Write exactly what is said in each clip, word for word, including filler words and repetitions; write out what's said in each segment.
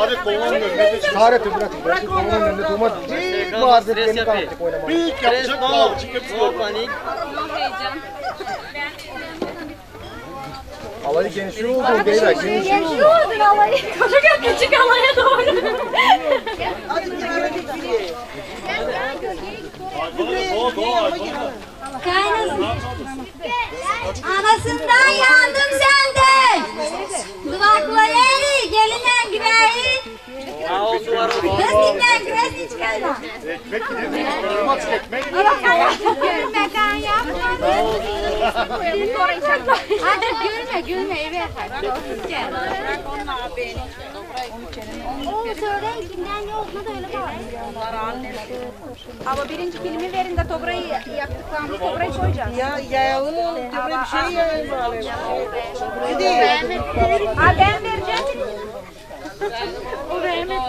Hadi kolonun önünde. Taharet'i bırakın. Bırak kolonun önünde durma. Bir bağırdı beni kalktık oynamaya. Büyük yapacak bağlı. No panik. Alayı genişliyor oldu beyler. Genişliyor oldu. oldu alayı. Çocuk küçük alaya doğru. Kaynasın. Anasından yandım sende. Duvakla yeri, gelinen güveyi. Kız dinlen, güvesi çıkarlar. Ekmek gidelim. Olmaz ekmek. Gülme kan yapma. Hadi gülme gülme eve hadi. O söyleyin kimden yoksa da öyle var. Ama birinci filmi verin de toprayı yaktıklarımız toprayı koyacağız. Ya yayalım onu. Böyle bir şey yayalım bari. Ha ben vereceğim. O vermez.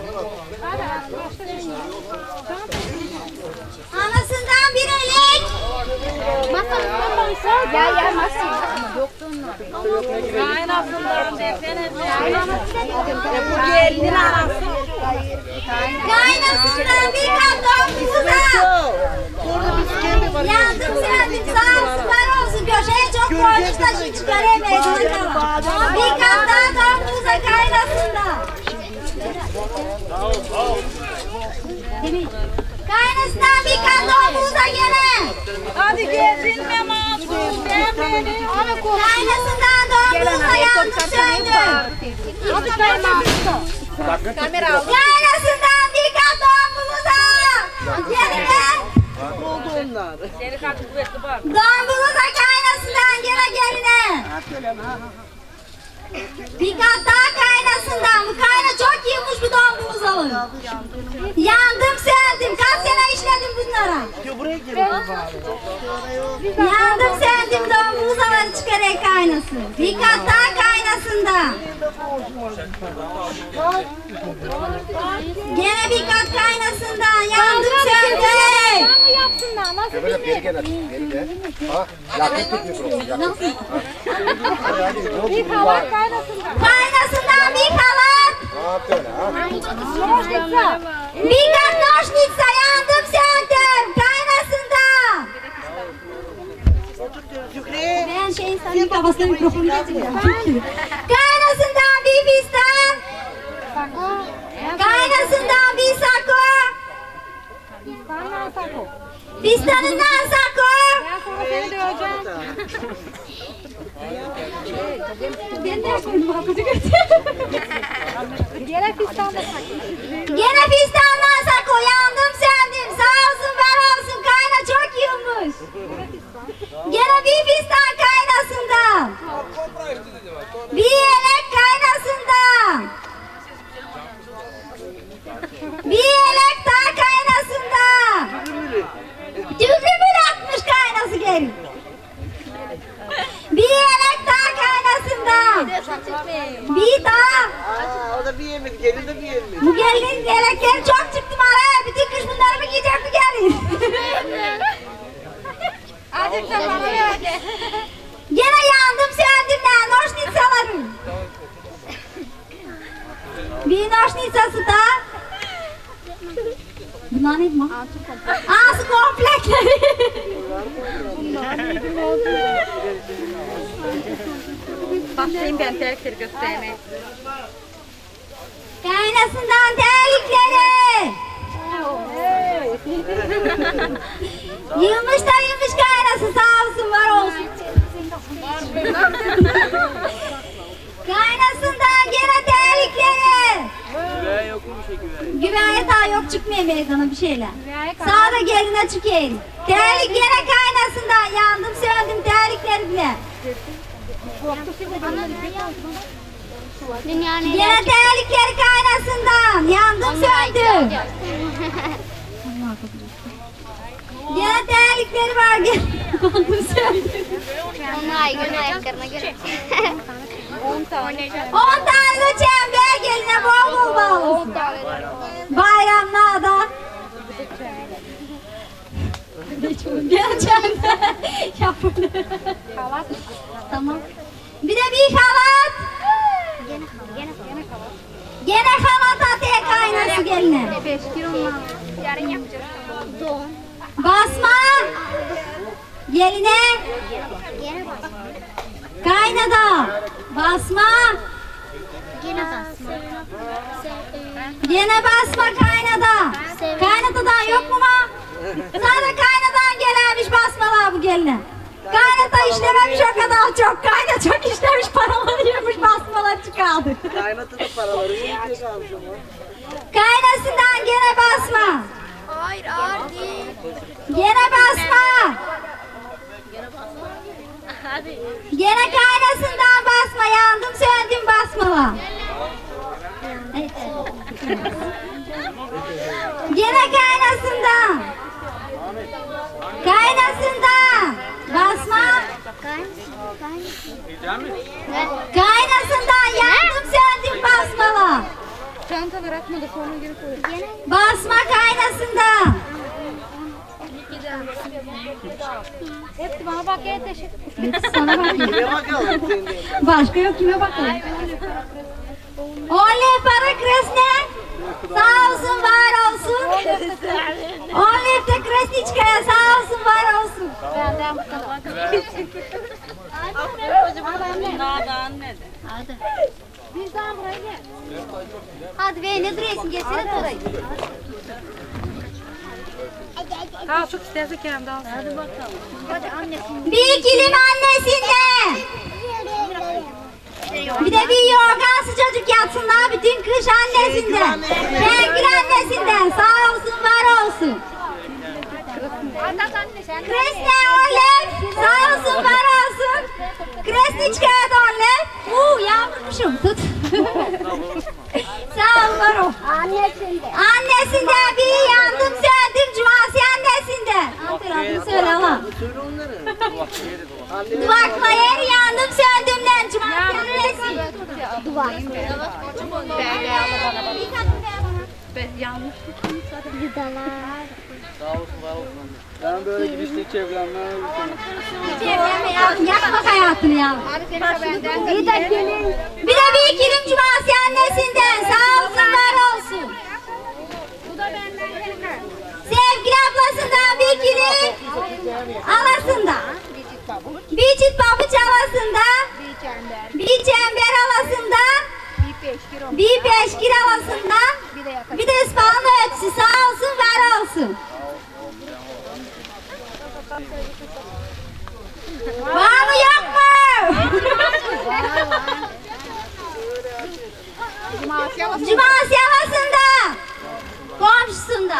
Anasından bir elek. Masanın koysa. Ya ya masayı. Kaynasından desene. Bu gelinin anası. Kaynasından bir kanton buza. Yandım sendim sağ olsun var olsun. Köşeye çok koymuş da şimdi çıkaramayız. Bir kanton don buza kaynasından. Kaynasından bir kanton buza gene. Hadi gezinme masum. Ben beni. Kaynasından don buza yandım söndüm. Hadi kaynasın. Kamera al. Kaynasından bir kanton buza. Gelime. Oldu onlar. Seni kaç kuvvetli var. Don buza kaynasından gene geline. Bir kat daha kaynasından. Bu kayna çok iyiymiş bu don buzalı. Yandım sendim. Kaç sene işledim bunlara. Ya buraya gelin bari. Yandım sendim don buzaları çıkarak kaynasın. Bir kat daha kaynasından. Gene bir kat kaynasından. Yandım sendim. Nasıl yapsınlar? Nasıl Böyle geri gel hadi. Geri gel. Ha? Yakın tut mikrofonu. Yakın. Hadi hadi. Yol bir bulu kalan var. kaynasınlar? Kaynasından bir kalan. Ne yaptı öyle ha? Bir kat noşnitsa yandım sendim. Kaynasından. Şükrü. Ben şeyin senin kafasına mikrofonu getireceğim. Kaynasından bir fistan. Kaynasından bir sako. Bana sakın. Fistanından sako. Ben sonra seni döveceğim. Ben de yapıyorum bu hakikaten. Gene fistanla sakın. Gene fistandan sako yandım sendim. Sağ olsun ver olsun kayna çok yiyormuş. Gene bir fistan kaynasından. Bir elek kaynasından. Bir elek daha kaynasından. Tükrümül atmış kaynası geri. Bir elek daha kaynasından. Bir daha. Aa, o da bir yemek. Gelin de bir yemek. Bu gelin yelekleri çok çıktı bana. Bütün kış bunları mı giyecek bu gelin? Hadi sen bana ver hadi. Gene yandım söndüm ben. Noşnitsalarım. Bir noşnitsası da. Bunlar neydi mi? Ağzı komplekleri. Başlayayım ben terlikleri göstermeye. Kaynasından terlikleri. Yılmış da yılmış kaynası sağ olsun var olsun. Kaynasından gene terlikleri. Güven yokmuş ya güven. Güveye daha yok çıkmıyor meydana bir şeyler. Sağda geline çıkayım. Terlik gene kaynasından yandım söndüm terlikleri bile. Gene terlikleri kaynasından yandım söndüm. Gene terlikleri var gene yandım söndüm. on tane. On tane de çember geline bol bol bağlısın. Bayramlarda. Gel çember. Yapın. Havat. Tamam. Bir de bir havat. Gene halat atıyor kaynası geline. Yarın yapacağız. Doğum. Basma. Geline. Gene basma. Kaynada. Basma. Gene basma. Gene basma kaynada. Kaynatadan yok mu ma? Sana kaynadan gelenmiş basmalar bu geline. Kaynata işlememiş o kadar çok. Kayna çok işlemiş paraları yemiş basmalar çıkardı. Kaynatı da paraları yiyecek almış ama. Kaynasından gene basma. Hayır, hayır değil. Gene basma. Hadi. Gene kaynasından basma. Yandım söndüm basmalar. Evet. Gene kaynasından. Kaynasından. Basma. Kaynasından yandım söndüm basmalar. Çantalar atmadı sonra geri koy. Basma kaynasından. Hepsi bana bak ya teşekkür. Hepsi sana bakayım. Kime bakalım senin? Başka yok kime bakalım. Oley para kresne. Sağ olsun var olsun. Oley de kresniçkaya sağ olsun var olsun. Benden bu kadar. Hadi. Bir daha buraya gel. Hadi be ne duruyorsun geçsene orayı. Daha çok isterse Kerem daha. Hadi bakalım. Hadi annesin. Bir kilim annesinde. Bir de bir yorgan sıcacık yatsınlar bütün kış annesinde. Şengül annesinden sağ olsun var olsun. Hadi anne sen. Kresne oley sağ olsun var olsun. Kresniçkaya da oley. Uuu yağmurmuşum tut. Sağ ol var ol. Annesinde. Annesinden bir yandım söndüm cuması annesinden. Aferin söyle Allah. Söyle onları. Duvakla yer yandım söndüm lan cuması annesi. Duvar. Ben yanlış. Vidalar. Sağ olsun, var olsun. Ben böyle gidişte hiç evlenmem. Hiç evlenme yavrum yakma hayatını yavrum. Bir de gelin. Bir de bir kilim cuması annesinden sağ olsun var olsun. Bu da benden gelin. Sevgili ablasından bir kilim alasında. Bir çift pabuç alasında. Bir çember. Bir çember alasında. Bir peşkir olmuş. Bir beşkir alasında. Bir de yakın. Bir de ıspanlı ötüsü sağ olsun var olsun. Var mı yok mu? Cumartesi havasında. Komşusunda.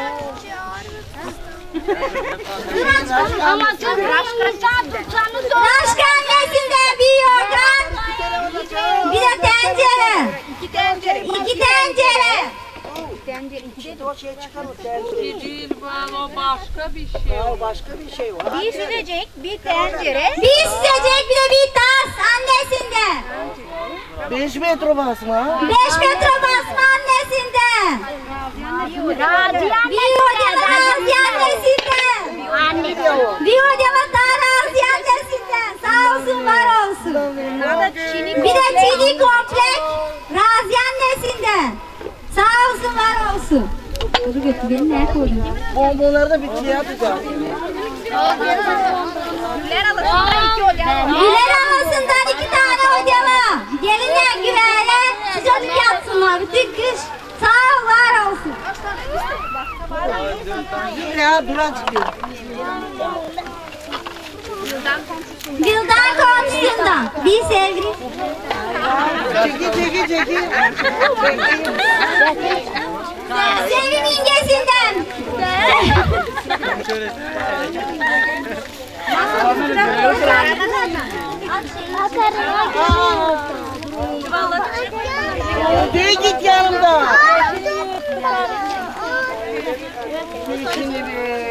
Ama çok raşkan Raşka annesinden bir yorgan. Bir de tencere. İki tencere. İki tencere. Tencere iki. O şey çıkar o tencere. Değil ben o başka bir şey. Ya başka bir şey var. Bir sürecek, bir tencere. Bir süzecek bir de bir tas annesinden. Beş metre basma. Beş metre basma annesinden. Raziyan. Bir odyalı razi annesinden. Anne diyor. Bir odyalı daha razi annesinden. Sağ olsun var olsun. Bir de çiğni komplek razi annesinden. Sağ olsun var olsun. Dur götür beni nereye koydun? Bonbonları da bitkiye atacağım. Güller alasından iki ocağı. Güler havasından iki tane odyalı. Gelinden güveye sıcacık yatsınlar bütün kış. Sağ ol var olsun. Ya duran çıkıyor. Gülden komşusundan bir sevgili. Çeki çeki çeki. Sevim ingesinden. De git yanımda. Şimdi bir.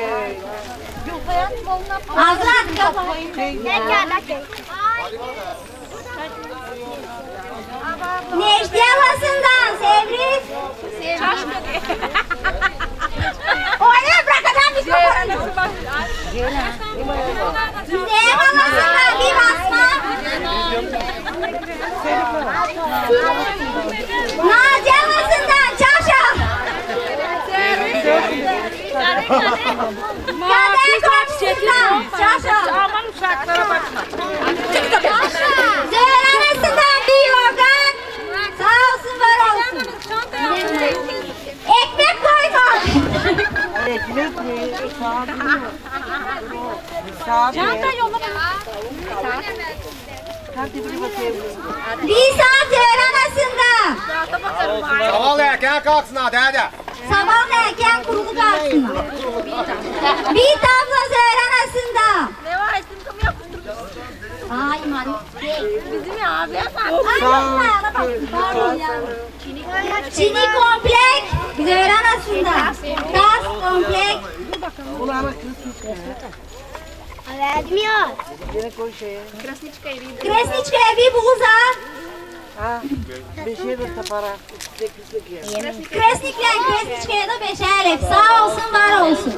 Hazret kafayı. Necdi havasından Sevriz. Oraya bırakacağım mikrofonu. Zeynep havasından bir basma. Kader komşusundan. Çaşa. Aman uşaklara bakma. Zehra arasından bir yorgan. Sağ olsun var olsun. Ekmek koyma. Ekmek mi? Saat mi? Saat mi? Hadi bir bakayım. Bir saat Zehra arasında. Sabahla erken kalksın hadi hadi. Sabahla erken kurulu kalksın. Bir tablo Zehra arasında. Ne var? Isim kımı yapıştırmış. Ay mani. Bizim ya abi. Çini komplek Zehra arasında. Tas komplek. Kulağına kız çıkıyor. Vermiyor. Yine koy şeye. Kresniçkaya bir buğza. Ha. Beşe bir para. Sekizlik ya. Kresnikle Kresniçkaya da beşer elif. Sağ olsun var olsun.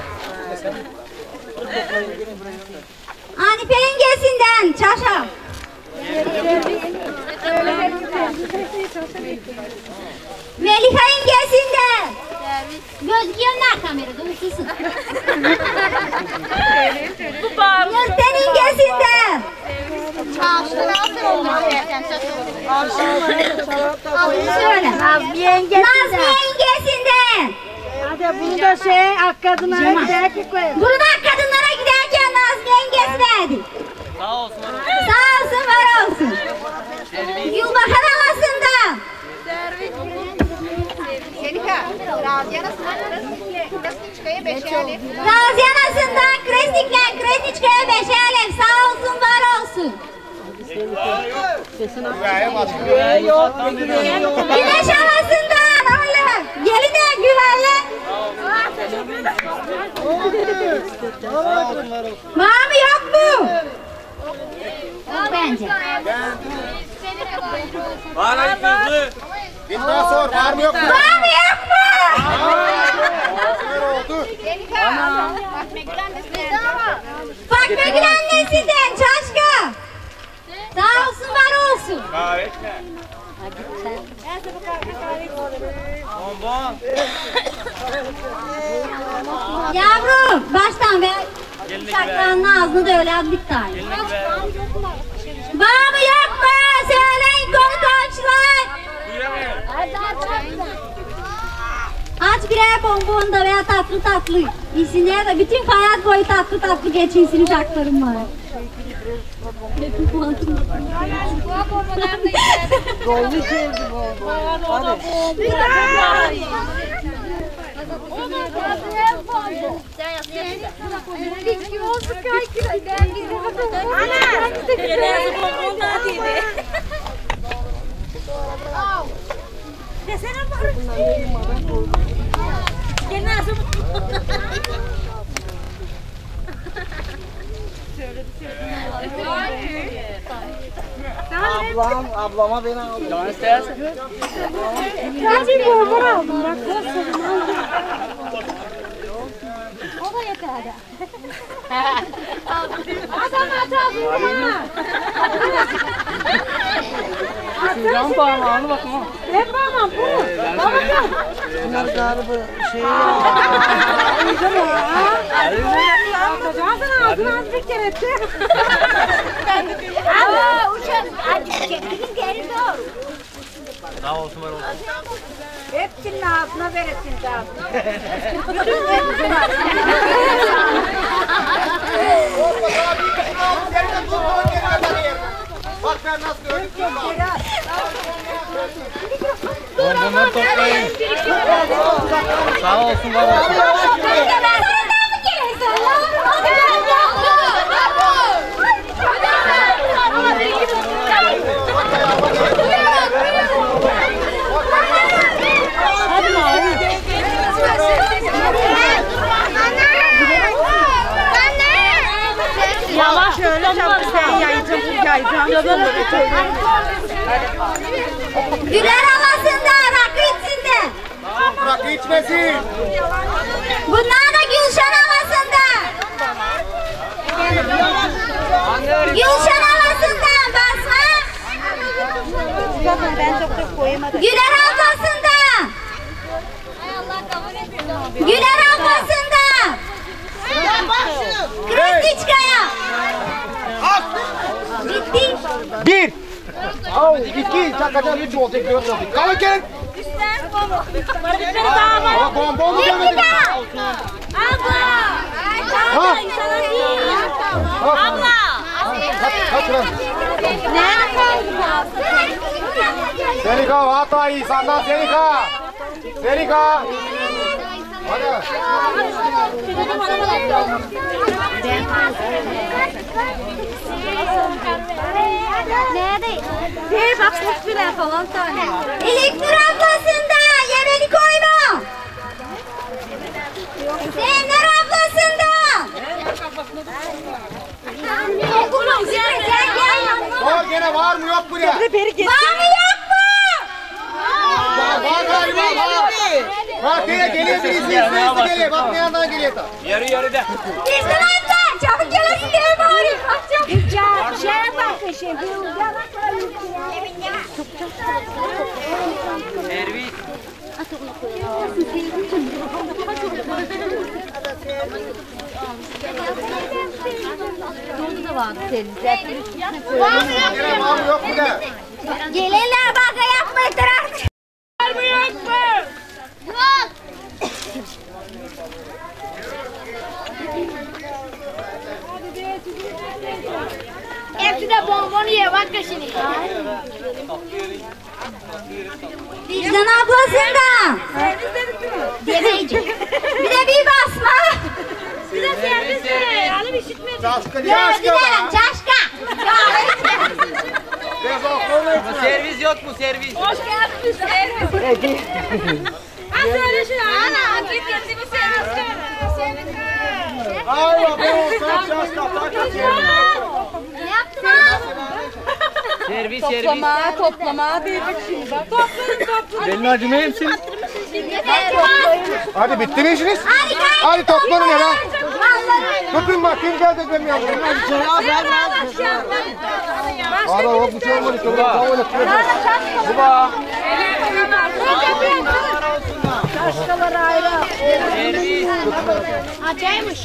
Hanife yengesinden çaşa. Melika yengesinden. Gözüküyorlar kamerada usulsün. Nurten yengesinden. Çarşıdan altın olmuş. Söyle. Nazmi yengesinden. Hadi bunu da şey ak kadına belki koyalım. Bunu da kadınlara giderken Nazmi yengesi verdi. Sağ olsun. Sağ olsun var olsun. Gülbahar havasından. Razi anasından Kresnik'le Kresniçka'ya beşer elif. Sağ olsun var olsun. Güveye başka. Yok. Güneş havasından öyle. Gelin de güvenle. Var mı yok mu? Yok bence. Var Ali kızı. Gitmeye sor var mı yok mu? Var mı yok mu? Ne oldu? Fatma Gül annesinden Çaşka. Sağ olsun var olsun. Kahretme. Bonbon. Yavrum baştan ver. Şakranın ağzını da öyle az bir tane. Var mı yok mu? Söyleyin konu komşular. Aç birer bonbon da veya tatlı tatlı. İçinde de bütün hayat boyu tatlı tatlı geçinsin uşaklarım var. Doldu sevdi bu. Hadi. Ablam, ablama beni aldı. Can istersen. Kaçı bonbon aldım bak. O da yeterli. Adam atalım. Can parmağını bakma. Ne parmağım bu? Babacığım. Bunlar galiba şey Ağzına ağzına az bir kere etti. Aa uçak. Hadi gidin geri dur. Sağ olsun var olsun. Hepsinin ağzına veresin ağzına. Bak ben nasıl gördüm. Bonbonları toplayın. Sağ olsun var olsun. Yavaş öyle sen yayacağım, yayacağım. Güler havasında, rakı içinde. Bırak içmesin. Bunlar da Gülşen havasında. Gülşen havasında basma. Güler havasında. Güler havasında. Al iki çakacan üç olacak dört olacak. Kalın gelin. Ama bonbon mu demedik? Abla. Ha? Abla. Kaç lan? Serika Hatay senden Serika. Serika. Hadi. Nerede? Bir bak bu bile falan tane var. Elektrik ablasında yemeni koyma. Zeynep ablasında. Okulum gel gel gel. Var gene var mı yok mu ya? Var mı yok mu? Var, var galiba var. Bak gene geliyor birisi birisi geliyor. Bak ne yandan geliyor da. Yarı yarıda. Bizden abla çabuk gelesin diye bağırıyor. Bak çabuk. Şeye bakın şimdi. Servis. Gene var mı yok mu ya? Gelenler baka yapmayın artık. Var mı yok mu? Yok. Hepsi de bonbon yiyor bak şimdi. Vicdan ablasında. Demeyici. Bir de bir basma. Bir de servis de. Alıp işitmedim. Çaşkın Yok yaşka gidelim be. çaşka. Biraz okulun. Servis yok mu servis? Hoş geldiniz servis. Ha söyle şunu. Ana git getir bir servis söyle. Ayva bu sen şaşka. Tak Ne yaptın ha? Servis servis. Toplama toplama dedik şimdi. Toplayın toplayın. Benim acımı hemsin. Hadi bitti mi işiniz? Hadi gel. Hadi toplanın ya lan. Vallahi. Tutun bak kim gelecek benim yanıma. Hadi o bu şey olmadı. Şöyle kavga yapıyor. Baba. Servis. Acaymış.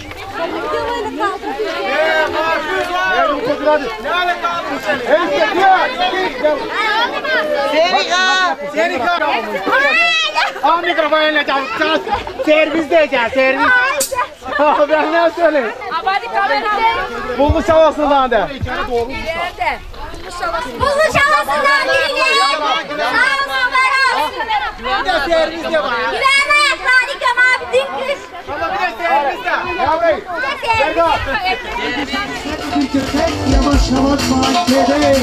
Eee marşız var. Eee bu çocuğu hadi. Ne hale kaldın sen? Elif'te gel. Serika. Serika. Al mikrofonu eline çal. Servis diyeceğim servis. Ben ne söyleyeyim? Hadi kamera. Bulmuş havasından de. Nerede? Buzlu çalasından birini. Sağ olsun var olsun. Bir de servis de var. Güven ayaklar yıkam abi dün kış. Ama bir de servis de. Ya bey. Servis. Bir köpek yavaş yavaş bahçede.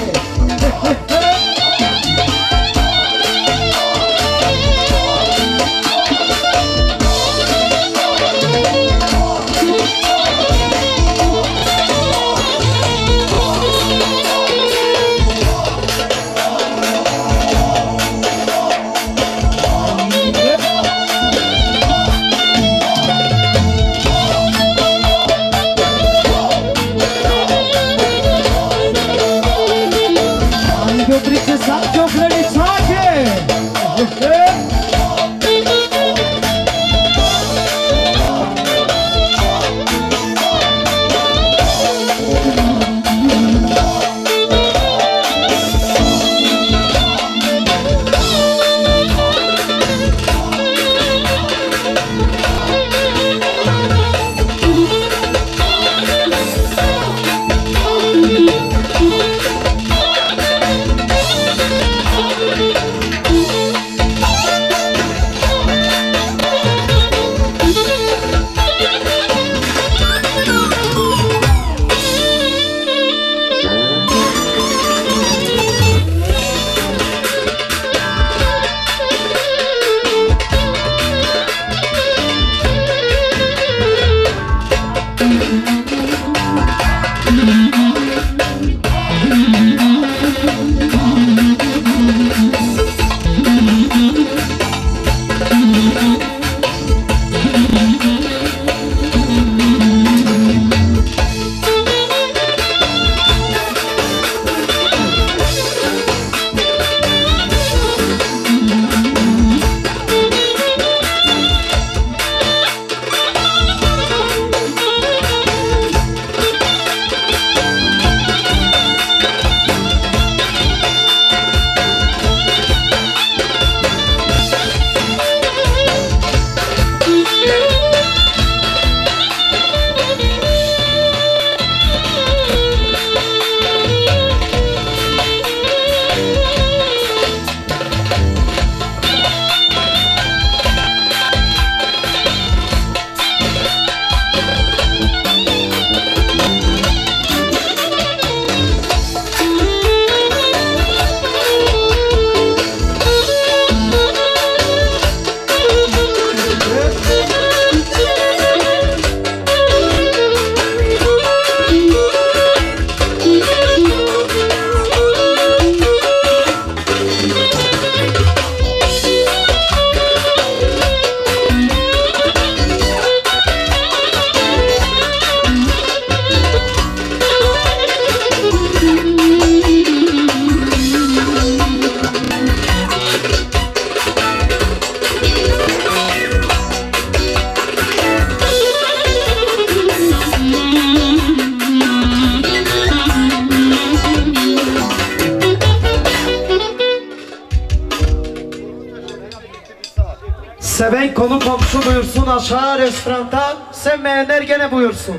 Seven konu komşu buyursun aşağı restoranda, sevmeyenler gene buyursun.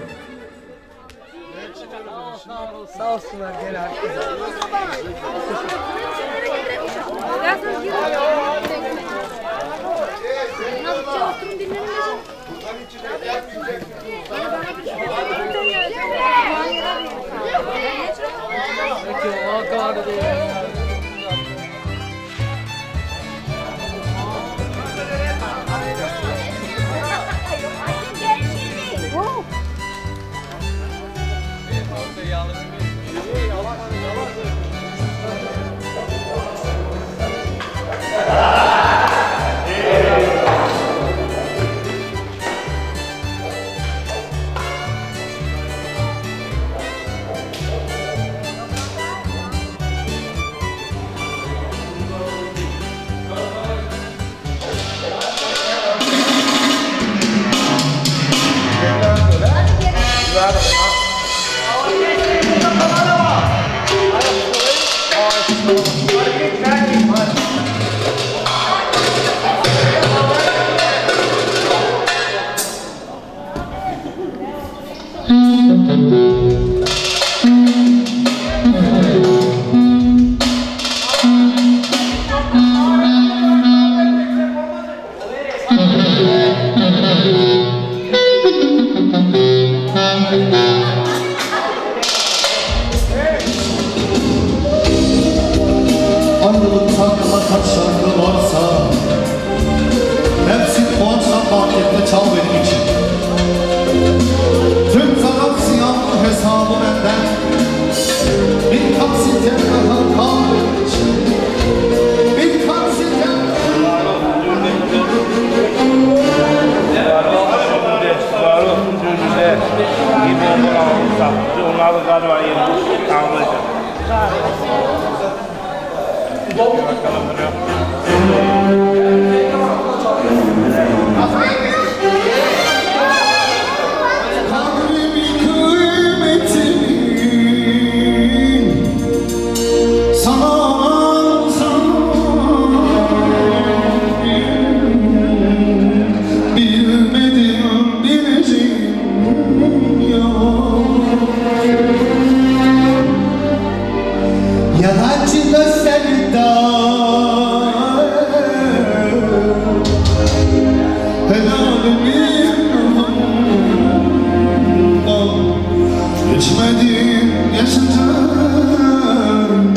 Sağ olsunlar gene herkese. Peki o kadar değil. Ayrılıktan yana kaç şarkı varsa hepsini bu akşam markette çal benim için. Tüm sanat ziyanlı hesabı benden, bir taksitten daha kal benim için. Bir taksitten Onları galiba yeni anlayacağım. kalbimin kıymetini sana alsam, bilmedim bileceğim ya. Yalancı da sevda helalimin yanından geçmedim yaşayacağım.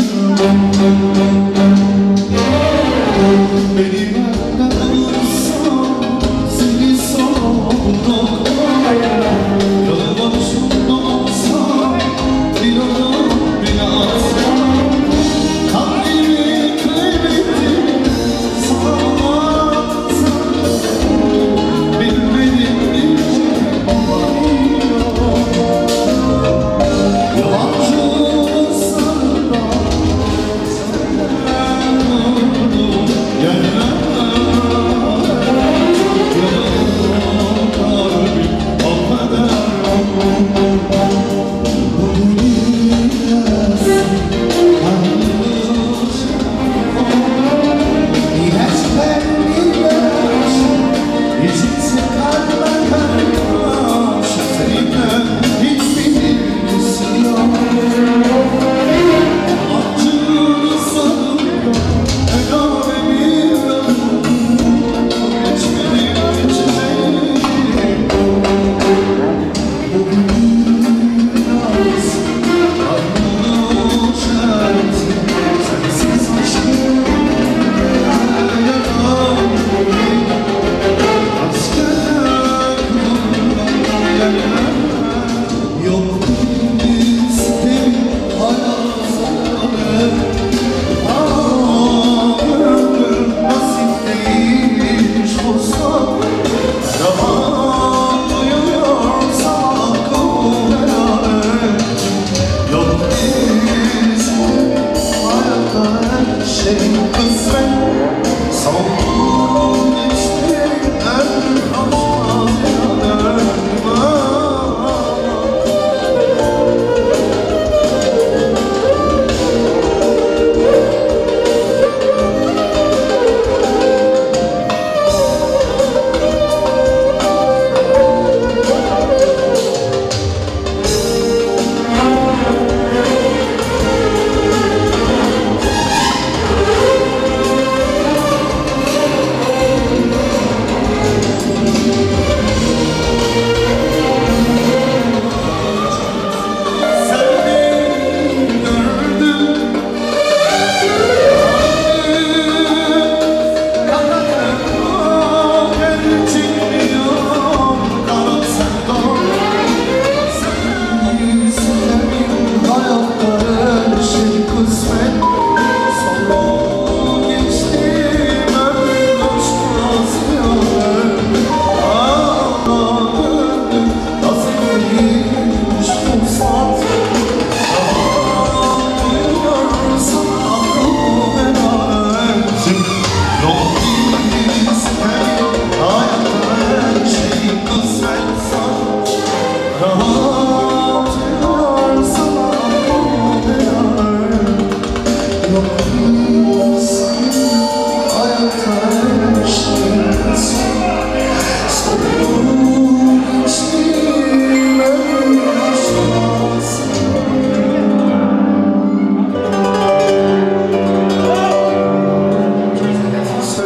Beni benden alırsan seni sonra yolun başında olsam bir adam beni alsam. Kalbimi kaybettim sana alsam, bilmedim bileceğim yalancı olsan da sen gelme.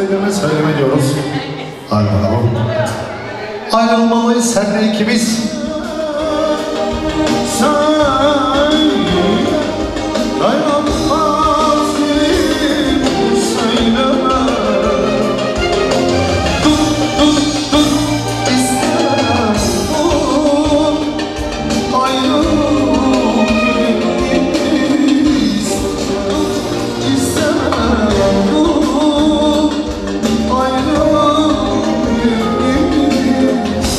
sevdiğimi söyleme diyoruz. Hadi bakalım. Ayrılmalıyız senle ikimiz. Sen dayanamaz söyleme. Dur dur dur istemem bu ayrılmayız. İstemem bu ayrılmayız.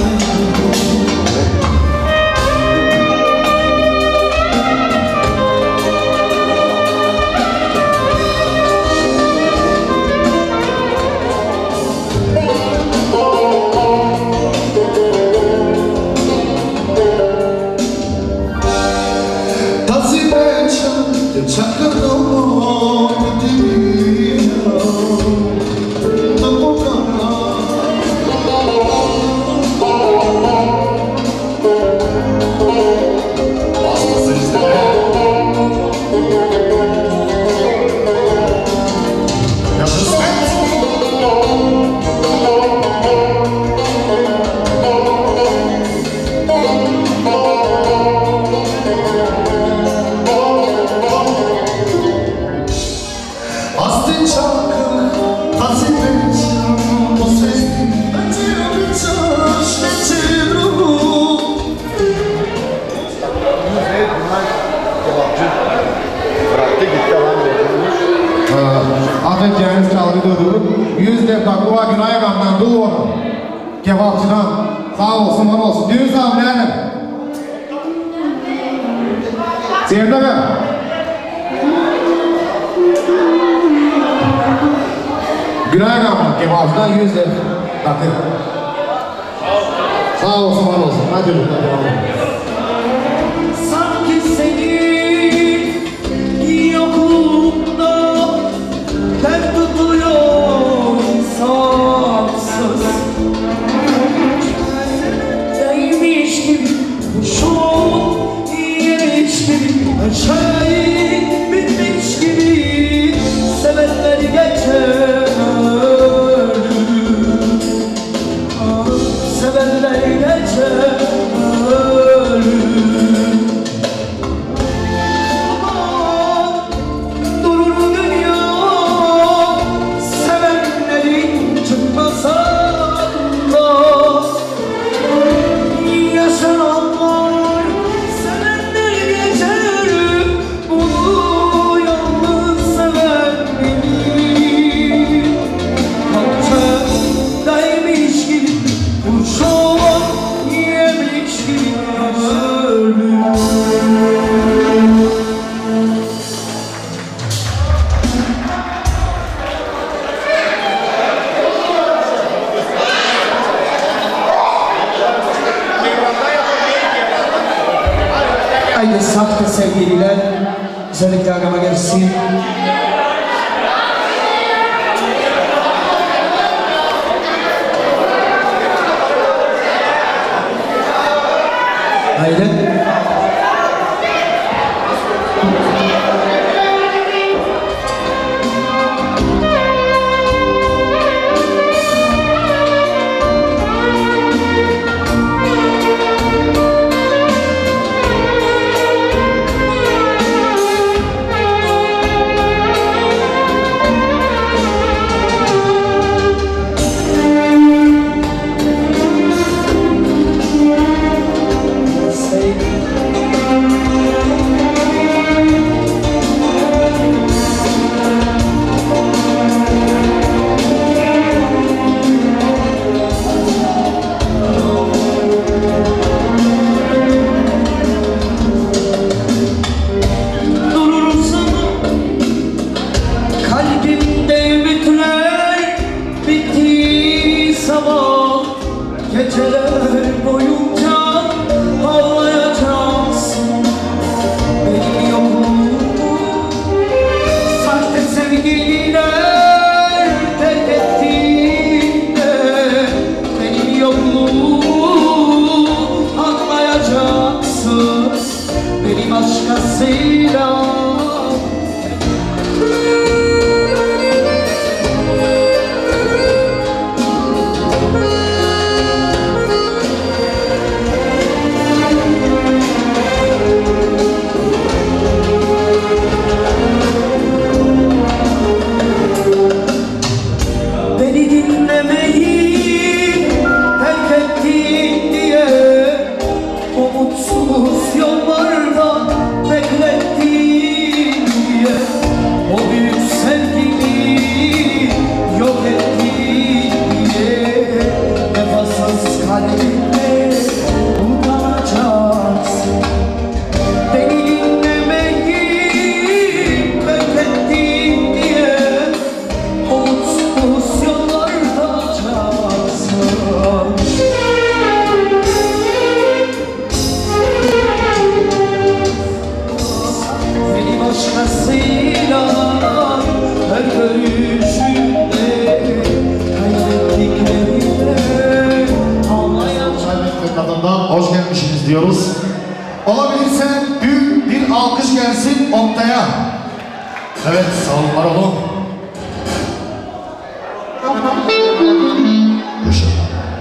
Afetleriniz çaldırdığı yüz defa kula günaya kandan dolu olun. Kebapçıdan sağ olsun var olsun. Düğün sağ olun yani. Sevde mi? Günaya kandan kebapçıdan yüz defa. Bakın. Sağ olsun var olsun. Hadi lütfen. Sanki senin yokluğunda ter tutuyor insafsız. Değmiş gibi, kuşun yemiş gibi, her şey bitmiş gibi, sevenleri geçer ölüm. Ah, sevenleri geçer ölüm. Aman, durur dünya, sevenlerin çıkmasa da. Yaşananlar, sevenler geçer, bunu yalnız seven bilir. Hançer değmiş gibi, kurşun yemiş gibi ölüm. Haydi sahte sevgililer, özellikle arama gelsin. Haydi. Oktay'a. Evet, sağ olun, var olun. Yaşa.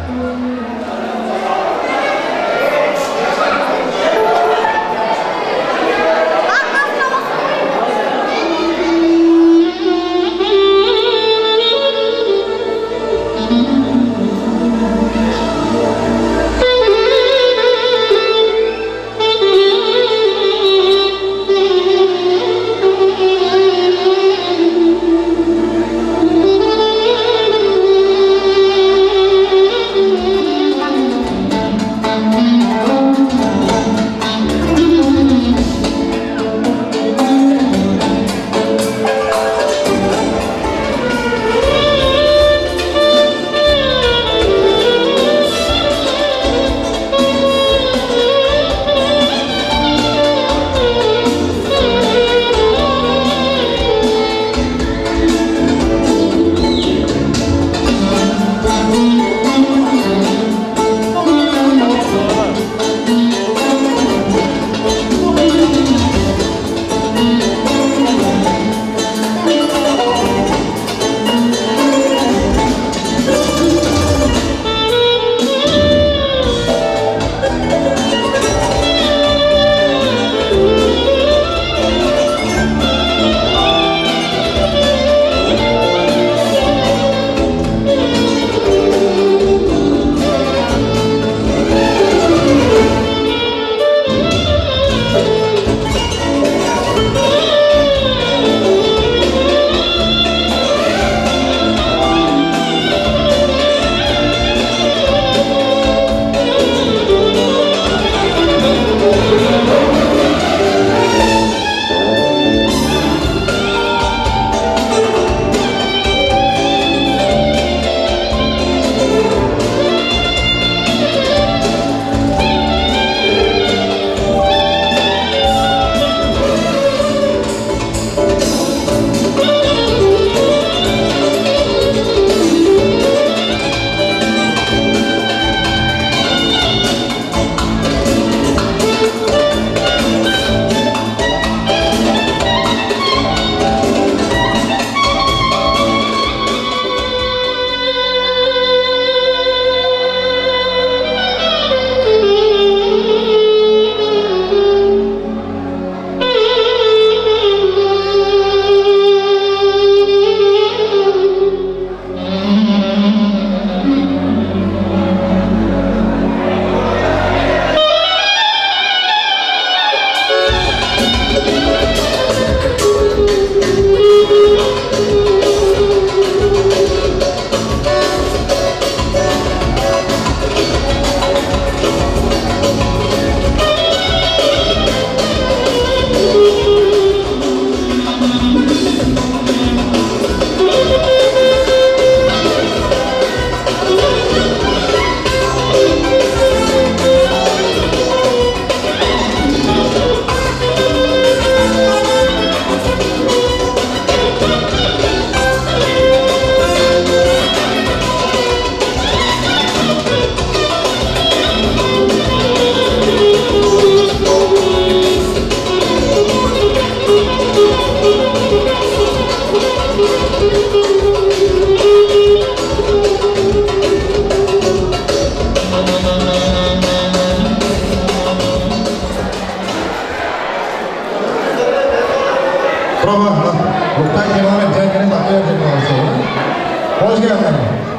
Hoş geldin.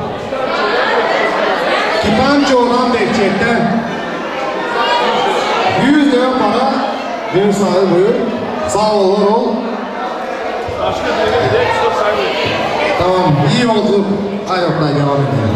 Kipançı olan Behçet'ten yüz lira para bir sahibi buyur. Sağ ol, var ol. Başka bir de çok saygı. Tamam, iyi oldu. Hadi Oktay, devam edelim.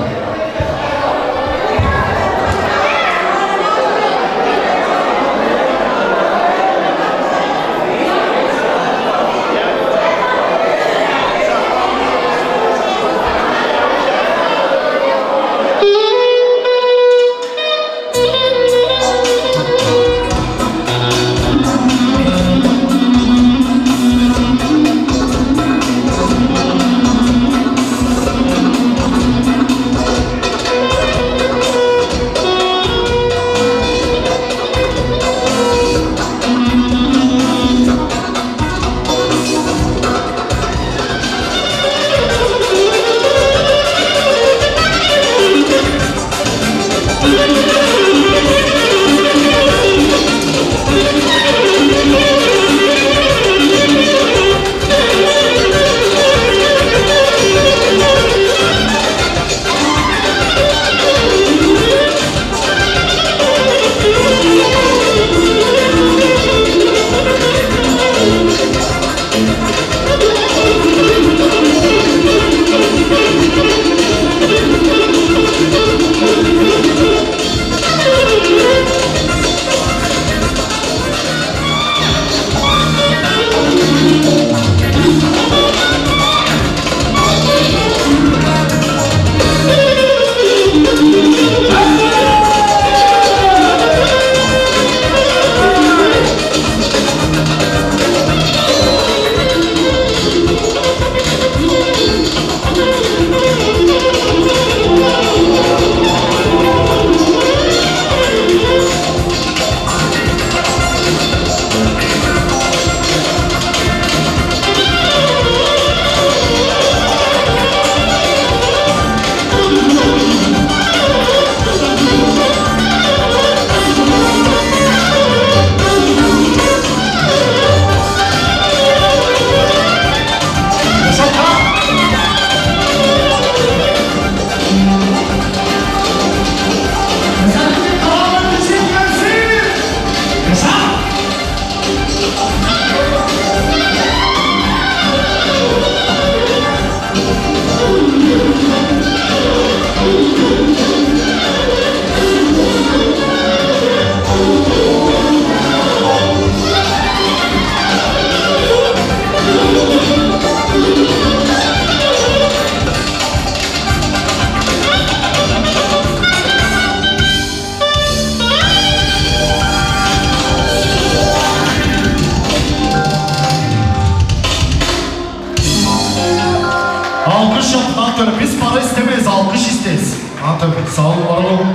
taktım. Sağ olun, var olun.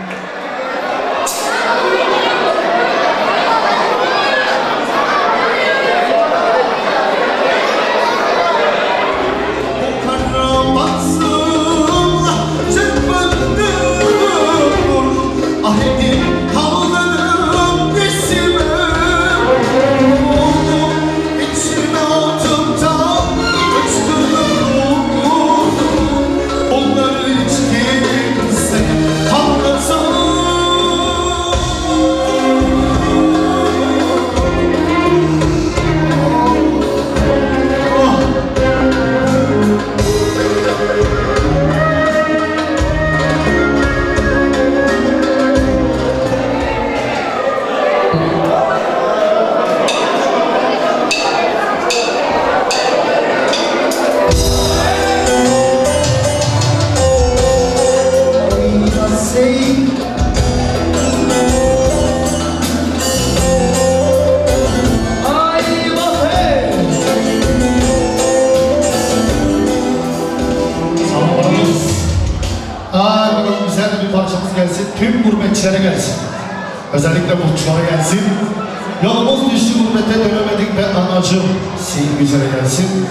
Tüm gurbetçilere gelsin. Özellikle burçlara gelsin. Yolumuz düştü gurbete dönemedik be anacığım. Senin güzele gelsin.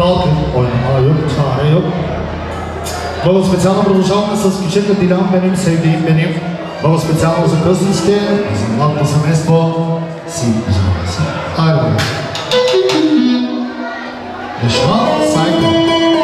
kalkın. Oynama yok, çare yok. Много специално продължаваме с кючета Дилян, benim sevdiğim benim. Много специално за късниците, за младото семейство. Си, пожалуйста си. Айде, бе. Дешва, сайко.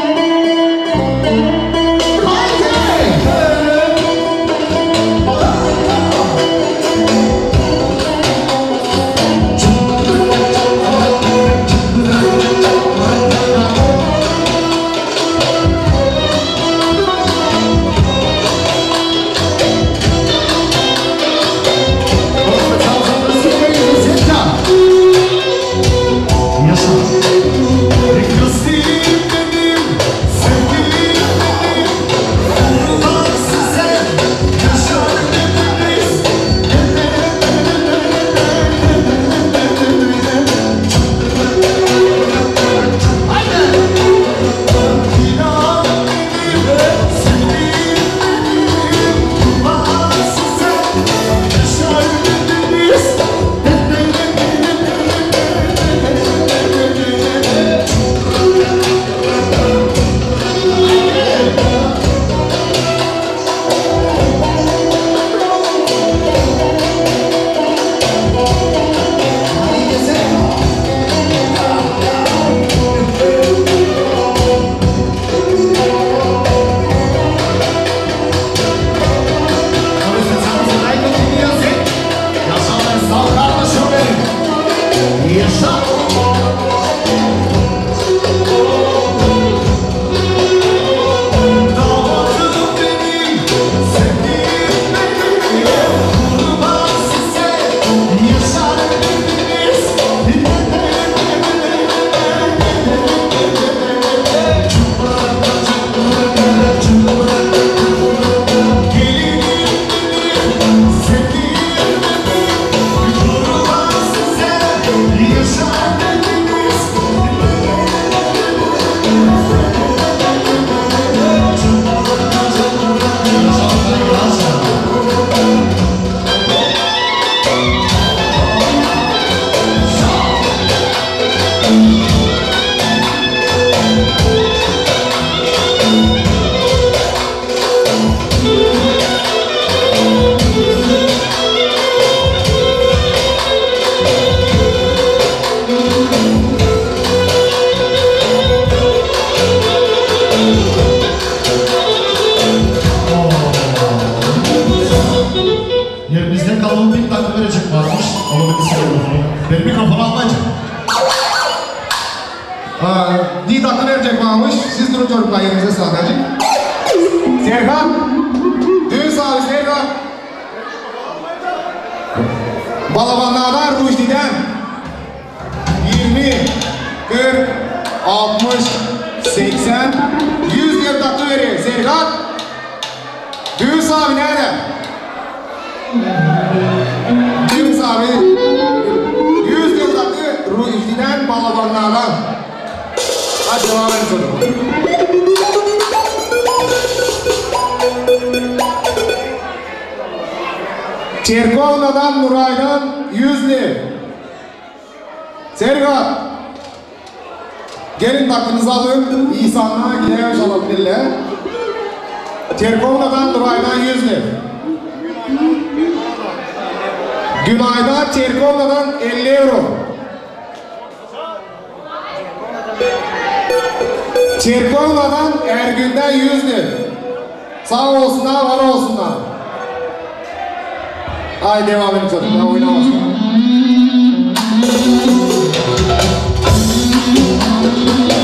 Balabanlardan Rujdi'den yirmi, kırk, altmış, seksen, yüz diye tatlı veriyor. Serhat, Düğüs abi nerede? Düğüs abi, yüz diye tatlı Rujdi'den balabanlardan. Hadi devam edelim. Çerkovna'dan Nuray'dan yüzlü. Serhat. Gelin taklınızı alın. İhsan'la gidelim şalapirle. Çerkovna'dan Nuray'dan yüzlü. Günay'da Çerkovna'dan elli euro. Çerkovna'dan Ergün'den yüzlü. Sağ olsunlar, var olsunlar. Haydi devam edin çocuklar, oynamasın.